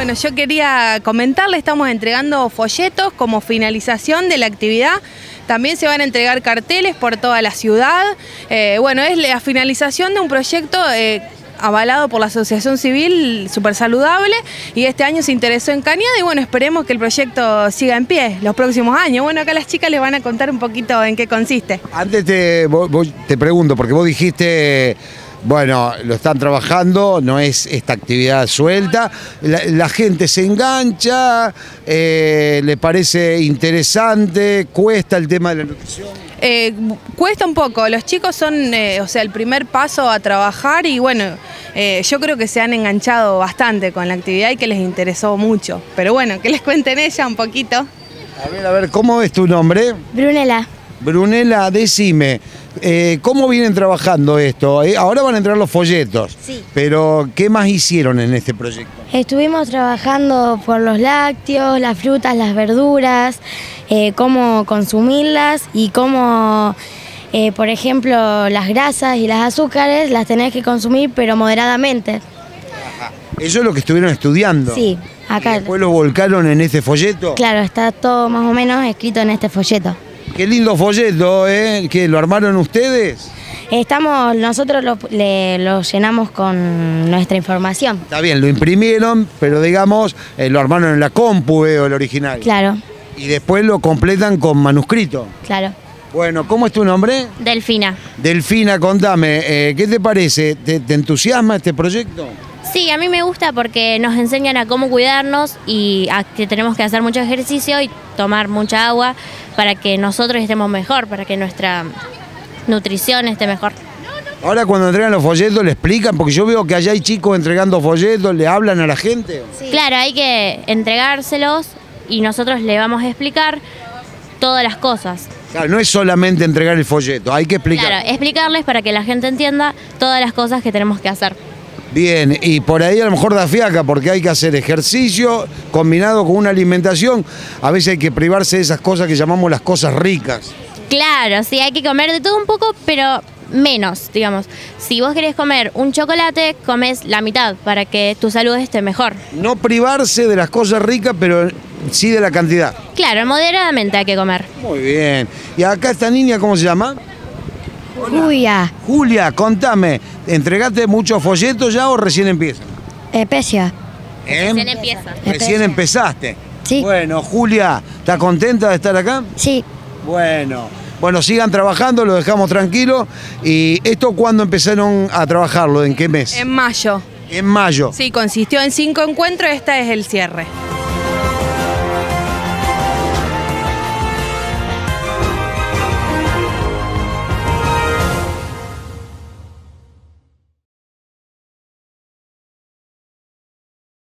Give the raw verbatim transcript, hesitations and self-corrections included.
Bueno, yo quería comentarle, estamos entregando folletos como finalización de la actividad. También se van a entregar carteles por toda la ciudad. Eh, bueno, es la finalización de un proyecto eh, avalado por la Asociación Civil Súper Saludable, y este año se interesó en Cañada, y bueno, esperemos que el proyecto siga en pie los próximos años. Bueno, acá las chicas les van a contar un poquito en qué consiste. Antes te, vos, vos, te pregunto, porque vos dijiste, bueno, lo están trabajando, no es esta actividad suelta, la, la gente se engancha, eh, le parece interesante, cuesta el tema de la nutrición. Eh, cuesta un poco, los chicos son, eh, o sea, el primer paso a trabajar, y bueno, eh, yo creo que se han enganchado bastante con la actividad y que les interesó mucho. Pero bueno, que les cuenten ella un poquito. A ver, a ver, ¿cómo es tu nombre? Brunella. Brunella, decime, eh, ¿cómo vienen trabajando esto? Eh, ahora van a entrar los folletos, Sí. Pero ¿qué más hicieron en este proyecto? Estuvimos trabajando por los lácteos, las frutas, las verduras, eh, cómo consumirlas y cómo, eh, por ejemplo, las grasas y las azúcares las tenés que consumir, pero moderadamente. Eso es lo que estuvieron estudiando. Sí, acá. ¿Y después lo volcaron en este folleto? Claro, está todo más o menos escrito en este folleto. Qué lindo folleto, ¿eh? ¿Qué, lo armaron ustedes? Estamos, nosotros lo, le- lo llenamos con nuestra información. Está bien, lo imprimieron, pero digamos, eh, lo armaron en la compu, veo, el original. Claro, Y después lo completan con manuscrito. claro. Bueno, ¿cómo es tu nombre? Delfina. Delfina, contame, eh, ¿qué te parece? ¿Te, te entusiasma este proyecto? Sí, a mí me gusta porque nos enseñan a cómo cuidarnos y a que tenemos que hacer mucho ejercicio y tomar mucha agua para que nosotros estemos mejor, para que nuestra nutrición esté mejor. Ahora cuando entregan los folletos le explican, porque yo veo que allá hay chicos entregando folletos, le hablan a la gente. Claro, hay que entregárselos y nosotros le vamos a explicar todas las cosas. Claro, no es solamente entregar el folleto, hay que explicar. Claro, explicarles para que la gente entienda todas las cosas que tenemos que hacer. Bien, y por ahí a lo mejor da fiaca porque hay que hacer ejercicio combinado con una alimentación. A veces hay que privarse de esas cosas que llamamos las cosas ricas. Claro, sí, hay que comer de todo un poco, pero menos, digamos. Si vos querés comer un chocolate, comes la mitad para que tu salud esté mejor. No privarse de las cosas ricas, pero sí de la cantidad. Claro, moderadamente hay que comer. Muy bien. Y acá esta niña, ¿cómo se llama? Julia, Julia, contame, ¿entregaste muchos folletos ya o recién empiezan? especia. ¿Eh? Recién empieza. Recién empezaste. Sí. Bueno, Julia, ¿estás contenta de estar acá? Sí, Bueno, bueno, sigan trabajando, lo dejamos tranquilo. ¿Y esto cuándo empezaron a trabajarlo? ¿En qué mes? En mayo. En mayo. Sí, consistió en cinco encuentros, este es el cierre.